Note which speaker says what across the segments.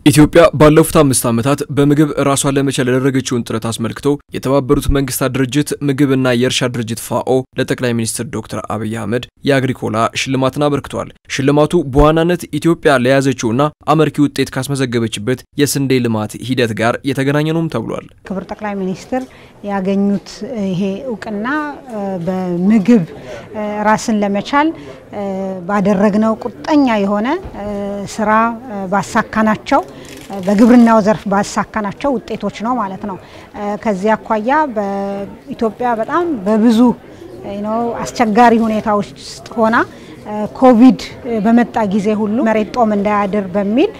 Speaker 1: ኢትዮጵያ ባለፉት 5 ዓመታት በምግብ ራሷን ለመቻል ያደረገችውን ጥረት አስመልክቶ የተባበሩት መንግስታት ድርጅት ምግብና የእርሻ ድርጅት ፋኦ ለጠቅላይ ሚኒስትር ዶክተር አብይ አህመድ የአግሪኮላ ሽልማትን አበርክቷል። ሽልማቱ በዋናነት ኢትዮጵያ ለያዘችውና አመርቂ ውጤት ካስመዘገበችበት የስንዴ ልማት ሂደት ጋር የተገናኘ ነውም ተብሏል።
Speaker 2: ክብር ጠቅላይ ሚኒስትር ያገኙት ይሄ ዕውቅና በምግብ ራስን ለመቻል ባደረግነው ቁርጠኛ የሆነ ስራ ባሳካናቸው በግብርናው ዘርፍ ባሳካናቸው ውጤቶች ነው ማለት ነው። ከዚህ አኳያ በኢትዮጵያ በጣም በብዙ አስቸጋሪ ሁኔታዎች ውስጥ ሆና ኮቪድ በመጣ ጊዜ ሁሉ መሬት ጦም እንዳያድር በሚል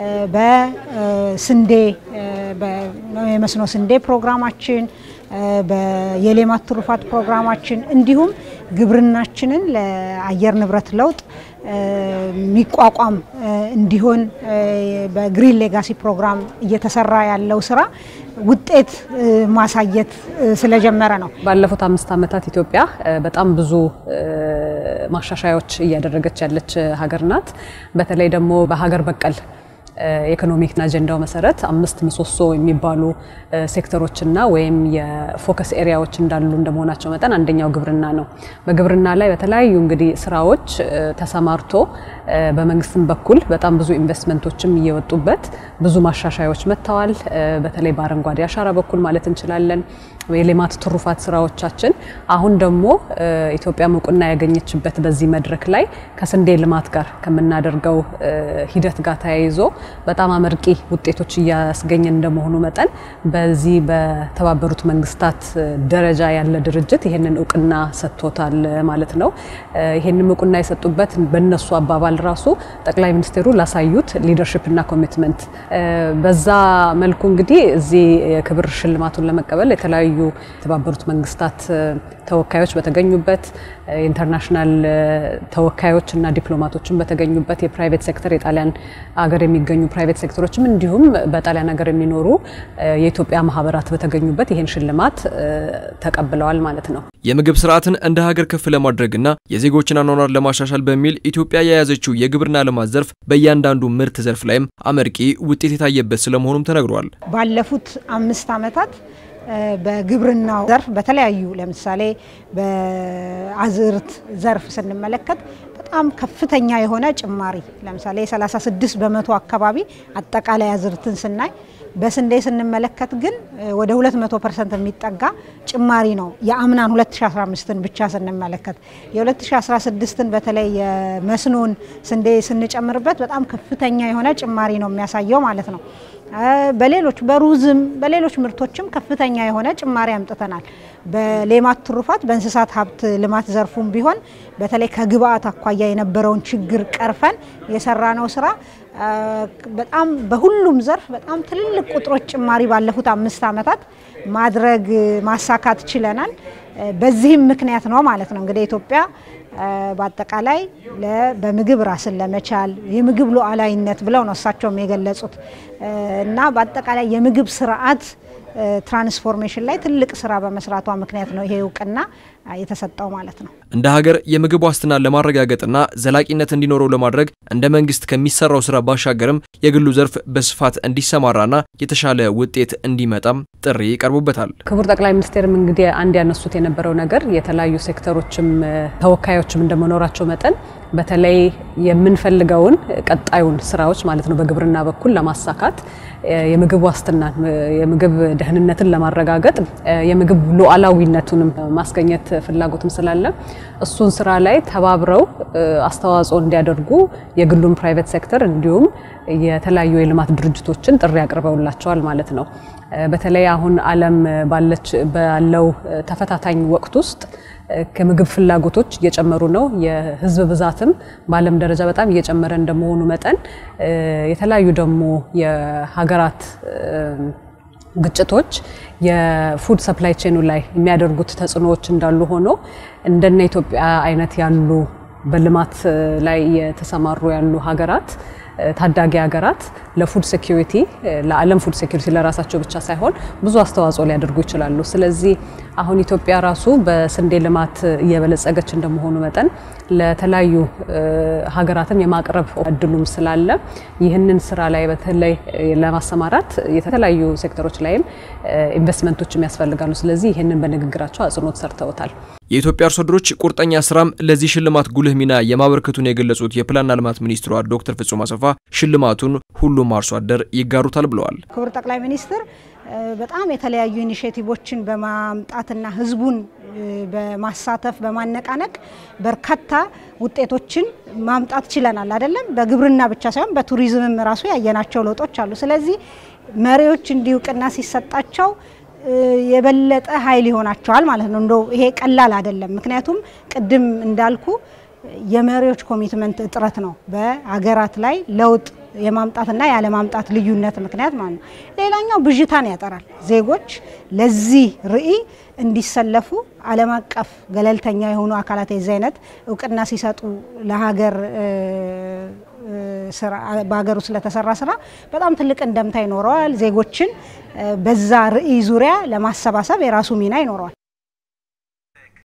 Speaker 2: በስንዴ በመስኖ ስንዴ ፕሮግራማችን በየሌማት ትሩፋት ፕሮግራማችን እንዲሁም ግብርናችንን ለአየር ንብረት ለውጥ ሚቋቋም እንዲሆን በግሪን ሌጋሲ ፕሮግራም እየተሰራ ያለው ስራ ውጤት ማሳየት ስለጀመረ ነው።
Speaker 3: ባለፉት 5 ዓመታት ኢትዮጵያ በጣም ብዙ ማሻሻያዎች እያደረገች ያለች ሀገር ናት። በተለይ ደግሞ በሀገር በቀል ኢኮኖሚክ አጀንዳው መሰረት 5 ምሰሶ የሚባሉ ሴክተሮችና ወይም የፎከስ ኤሪያዎች እንዳሉ እንደመሆናቸው መጠን አንደኛው ግብርና ነው። በግብርና ላይ በተለያዩ እንግዲህ ስራዎች ተሰማርቶ በመንግስትም በኩል በጣም ብዙ ኢንቨስትመንቶችም እየወጡበት ብዙ ማሻሻያዎች መጥተዋል። በተለይ በአረንጓዴ አሻራ በኩል ማለት እንችላለን። የሌማት ትሩፋት ስራዎቻችን አሁን ደግሞ ኢትዮጵያ ዕውቅና ያገኘችበት በዚህ መድረክ ላይ ከስንዴ ልማት ጋር ከምናደርገው ሂደት ጋር ተያይዞ በጣም አመርቂ ውጤቶች እያስገኘን እንደመሆኑ መጠን በዚህ በተባበሩት መንግስታት ደረጃ ያለ ድርጅት ይሄንን ዕውቅና ሰጥቶታል ማለት ነው። ይሄንን ዕውቅና የሰጡበት በእነሱ አባባል ራሱ ጠቅላይ ሚኒስትሩ ላሳዩት ሊደርሺፕ እና ኮሚትመንት በዛ መልኩ እንግዲህ እዚህ ክብር ሽልማቱን ለመቀበል የተለያዩ የተባበሩት መንግስታት ተወካዮች በተገኙበት ኢንተርናሽናል ተወካዮች እና ዲፕሎማቶችም በተገኙበት የፕራይቬት ሴክተር የጣሊያን ሀገር የሚገኙ ፕራይቬት ሴክተሮችም እንዲሁም በጣሊያን ሀገር የሚኖሩ የኢትዮጵያ ማህበራት በተገኙበት ይሄን ሽልማት ተቀብለዋል ማለት ነው።
Speaker 1: የምግብ ስርዓትን እንደ ሀገር ከፍ ለማድረግና የዜጎችን አኗኗር ለማሻሻል በሚል ኢትዮጵያ የያዘችው የግብርና ልማት ዘርፍ በእያንዳንዱ ምርት ዘርፍ ላይም አመርቂ ውጤት የታየበት ስለመሆኑም ተነግሯል።
Speaker 2: ባለፉት 5 ዓመታት በግብርናው ዘርፍ በተለያዩ ለምሳሌ በአዝርት ዘርፍ ስንመለከት በጣም ከፍተኛ የሆነ ጭማሪ ለምሳሌ 36% አካባቢ አጠቃላይ አዝርትን ስናይ በስንዴ ስንመለከት ግን ወደ 200% የሚጠጋ ጭማሪ ነው። የአምናን 2015ን ብቻ ስንመለከት የ2016ን በተለይ የመስኖን ስንዴ ስንጨምርበት በጣም ከፍተኛ የሆነ ጭማሪ ነው የሚያሳየው ማለት ነው። በሌሎች በሩዝም በሌሎች ምርቶችም ከፍተኛ የሆነ ጭማሪ አምጥተናል። በሌማት ትሩፋት በእንስሳት ሀብት ልማት ዘርፉም ቢሆን በተለይ ከግብአት አኳያ የነበረውን ችግር ቀርፈን የሰራነው ስራ በጣም በሁሉም ዘርፍ በጣም ትልልቅ ቁጥሮች ጭማሪ ባለፉት 5 ዓመታት ማድረግ ማሳካት ችለናል። በዚህም ምክንያት ነው ማለት ነው እንግዲህ ኢትዮጵያ በአጠቃላይ በምግብ ራስን ለመቻል የምግብ ሉዓላዊነት ብለው ነው እሳቸውም የገለጹት እና በአጠቃላይ የምግብ ስርዓት ትራንስፎርሜሽን ላይ ትልቅ ስራ በመስራቷ ምክንያት ነው ይሄ ዕውቅና የተሰጠው ማለት ነው።
Speaker 1: እንደ ሀገር የምግብ ዋስትናን ለማረጋገጥና ዘላቂነት እንዲኖረው ለማድረግ እንደ መንግስት ከሚሰራው ስራ ባሻገርም የግሉ ዘርፍ በስፋት እንዲሰማራና የተሻለ ውጤት እንዲመጣም ጥሪ ይቀርቡበታል።
Speaker 3: ክቡር ጠቅላይ ሚኒስትርም እንግዲህ አንድ ያነሱት የነበረው ነገር የተለያዩ ሴክተሮችም ተወካዮችም እንደመኖራቸው መጠን በተለይ የምንፈልገውን ቀጣዩን ስራዎች ማለት ነው በግብርና በኩል ለማሳካት የምግብ ዋስትናን የምግብ ደህንነትን ለማረጋገጥ የምግብ ሉዓላዊነቱንም ማስገኘት ፍላጎትም ስላለ እሱን ስራ ላይ ተባብረው አስተዋጽኦ እንዲያደርጉ የግሉም ፕራይቬት ሴክተር እንዲሁም የተለያዩ የልማት ድርጅቶችን ጥሪ ያቀርበውላቸዋል ማለት ነው። በተለይ አሁን ዓለም ባለው ተፈታታኝ ወቅት ውስጥ ከምግብ ፍላጎቶች እየጨመሩ ነው። የህዝብ ብዛትም በዓለም ደረጃ በጣም እየጨመረ እንደመሆኑ መጠን የተለያዩ ደግሞ የሀገራት ግጭቶች የፉድ ሰፕላይ ቼኑ ላይ የሚያደርጉት ተጽዕኖዎች እንዳሉ ሆኖ እንደነ ኢትዮጵያ አይነት ያሉ በልማት ላይ የተሰማሩ ያሉ ሀገራት ታዳጊ ሀገራት ለፉድ ሴኩሪቲ ለዓለም ፉድ ሴኩሪቲ ለራሳቸው ብቻ ሳይሆን ብዙ አስተዋጽኦ ሊያደርጉ ይችላሉ። ስለዚህ አሁን ኢትዮጵያ ራሱ በስንዴ ልማት እየበለጸገች እንደመሆኑ መጠን ለተለያዩ ሀገራትም የማቅረብ እድሉም ስላለ ይህንን ስራ ላይ በተለይ ለማሰማራት የተለያዩ ሴክተሮች ላይም ኢንቨስትመንቶች የሚያስፈልጋሉ። ስለዚህ ይህንን በንግግራቸው አጽንኦት ሰርተውታል።
Speaker 1: የኢትዮጵያ አርሶ አደሮች ቁርጠኛ ስራም ለዚህ ሽልማት ጉልህ ሚና የማበርከቱን የገለጹት የፕላንና ልማት ሚኒስትሯ ዶክተር ፍጹም አሰፋ ሽልማቱን ሁሉም አርሶ አደር ይጋሩታል ብለዋል።
Speaker 2: ክቡር ጠቅላይ ሚኒስትር በጣም የተለያዩ ኢኒሼቲቮችን በማምጣትና ህዝቡን በማሳተፍ በማነቃነቅ በርካታ ውጤቶችን ማምጣት ችለናል አይደለም። በግብርና ብቻ ሳይሆን በቱሪዝምም ራሱ ያየናቸው ለውጦች አሉ። ስለዚህ መሪዎች እንዲውቅና ሲሰጣቸው የበለጠ ኃይል ይሆናቸዋል ማለት ነው። እንደው ይሄ ቀላል አይደለም። ምክንያቱም ቅድም እንዳልኩ የመሪዎች ኮሚትመንት እጥረት ነው በአገራት ላይ ለውጥ የማምጣትና ያለ ማምጣት ልዩነት ምክንያት ማለት ነው። ሌላኛው ብዥታን ያጠራል። ዜጎች ለዚህ ርዕይ እንዲሰለፉ ዓለም አቀፍ ገለልተኛ የሆኑ አካላት የዛይነት እውቅና ሲሰጡ ለሀገር ስራ በሀገሩ ስለተሰራ ስራ በጣም ትልቅ እንደምታ ይኖረዋል። ዜጎችን በዛ ርዕይ ዙሪያ ለማሰባሰብ የራሱ ሚና ይኖረዋል።